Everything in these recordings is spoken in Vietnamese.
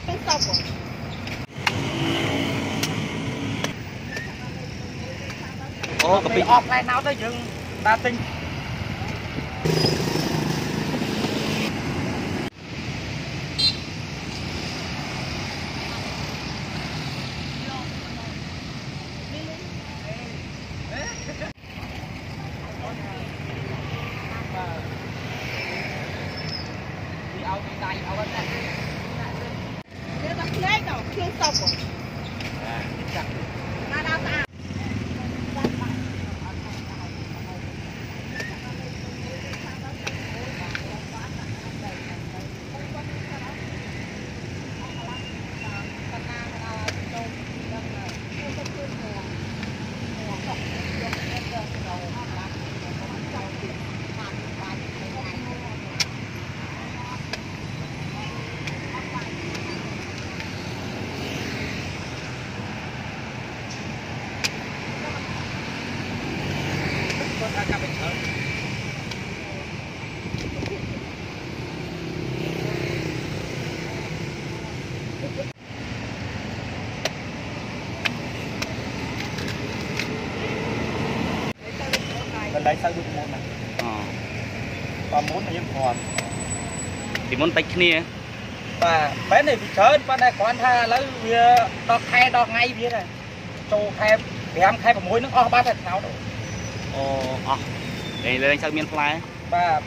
Ô, cái bị offline nào tới dừng ta tinh đây sao được môn này và muốn là những còn thì muốn tách kia và bé này bị chơi bên này còn tha lấy đo khai đo ngay biết này châu khai em khai vào mối nó ba thật nào đâu đây lên sao miền fly ba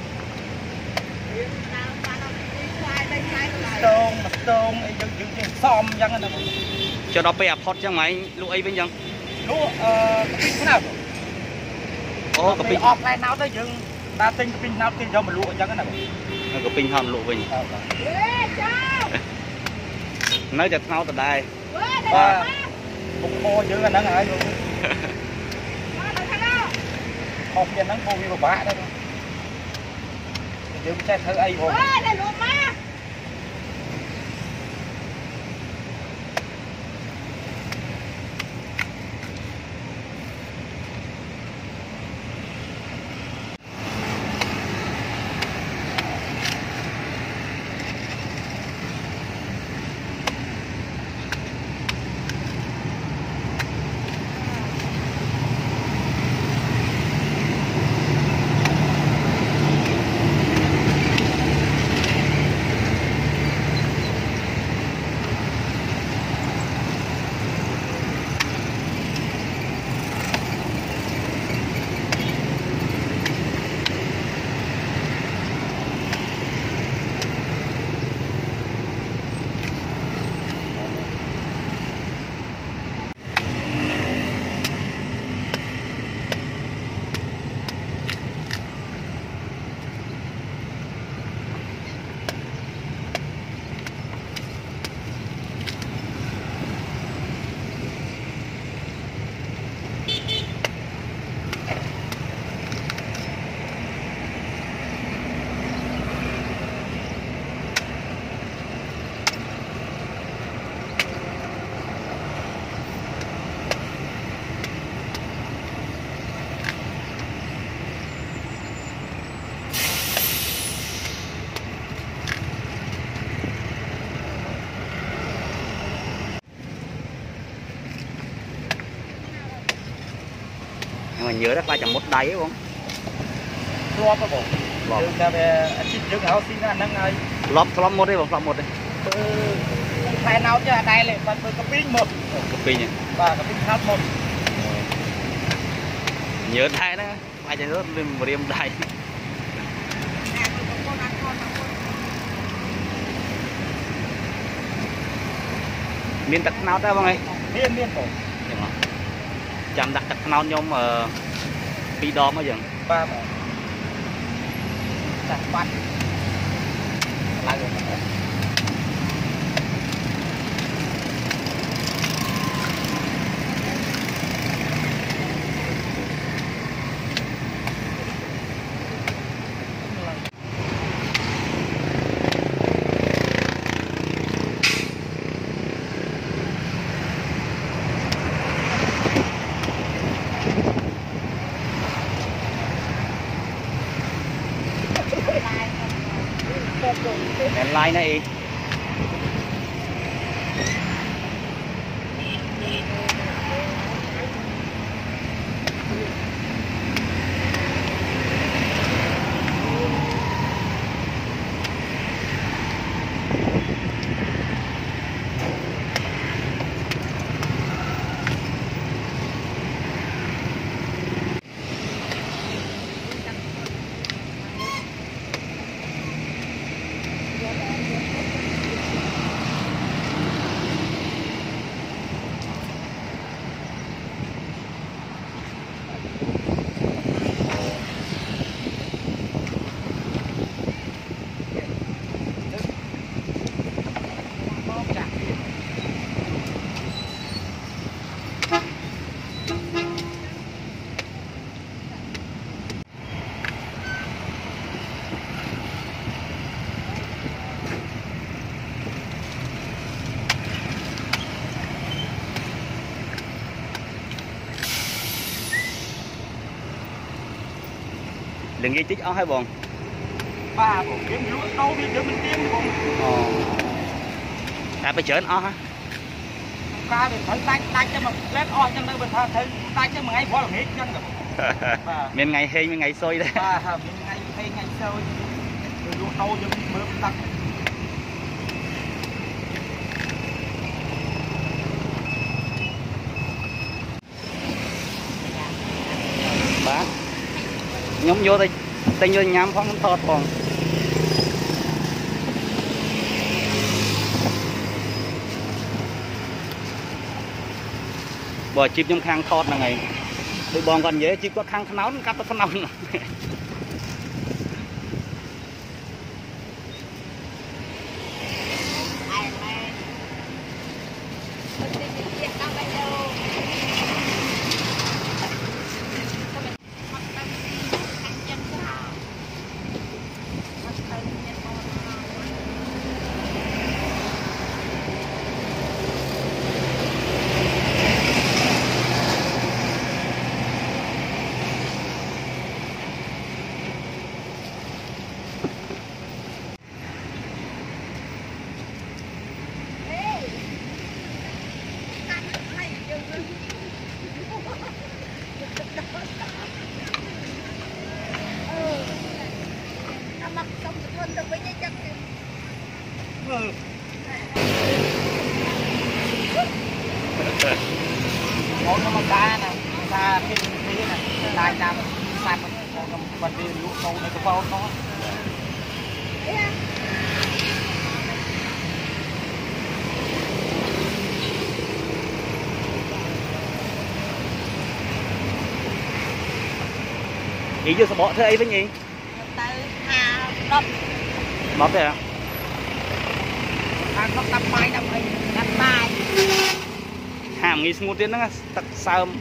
stone ấy dừng xóm chẳng là cho nó bẹp hot chẳng máy lũ ấy bên chẳng lũ thế nào ô cái pin offline nào tới dừng ta tinh cái pin nào tiền cho mình lụa chẳng cái nào cái pin hòn lụa mình nói chặt nào từ đây và cũng mua chứ anh đang ở luôn không cho nắng mua như bả đó chứ xe thử ai vô nhớ rất là chẳng một đáy không lóp đó bộ lóp ra về chích trước áo xin anh đang ngay lóp một đấy bộ lóp một đấy thay nào cho đây lại bắt với cái pin một cái pin và cái pin khác một nhớ thay đó ai chạy rất lên một đêm đây miền tắc nào ra không ấy miền bộ chạm đặt tắc nào nhóm bị đo mới dừng ba đặt bắt lại rồi cái line này đừng ghi tích ó hay bông ba bông kiếm lúa đâu biết được mình kiếm bông phải chở ó hả ca thì thấy tay cho mà lét oi cho nên mình thấy tay cho mà ngay bỏ là hết chân rồi miền ngày xôi đấy miền ngày xôi rồi lúa đâu cho mình mướp tắt bác nhóm vô đây tình vô nhám phong thọt còn bò chip nhóm khang thọt là ngày tụi bọn còn dễ chip có khang nấu cắp nó nông một nó ta nè ta cái này đại nam san mình đi lúa câu này cái bao nó ý vô sao bỏ thế ấy với nhỉ bóp đây à năm mai hàm nghi smooth tiến nó tắc sơm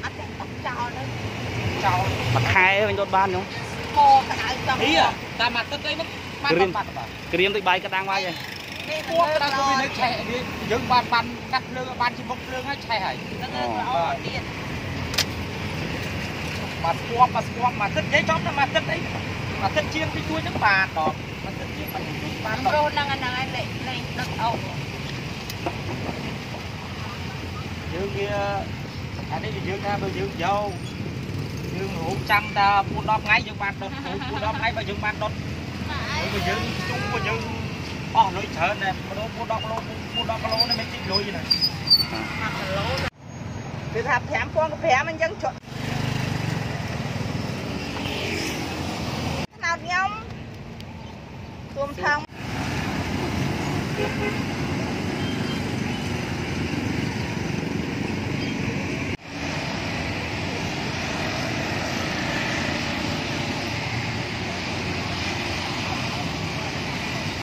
chào mặt hai bên đốt ban không ý à ta mặt tất đấy nó cái tới bay cái đang bay vậy mua cái đang có bên chạy đi dựng ban cắt lương ban chỉ bốc lương hay chạy hả mà tất giấy chót nó mà tất đấy mà tất chiên cái chuối nước bà đó mà tất chiên mà chuối bà đó năng anh lại đất ông dương kia anh ấy dương ra bây dương dâu dương hũ trăm ta buôn đop ngay dương ban đốt buôn đop ngay và dương ban đốt bây dương chung bây dương lối chợ nè buôn đop lô này mới chích lối gì này từ tháp thèm con cái phèm anh dân chọn nào nhông tôm thang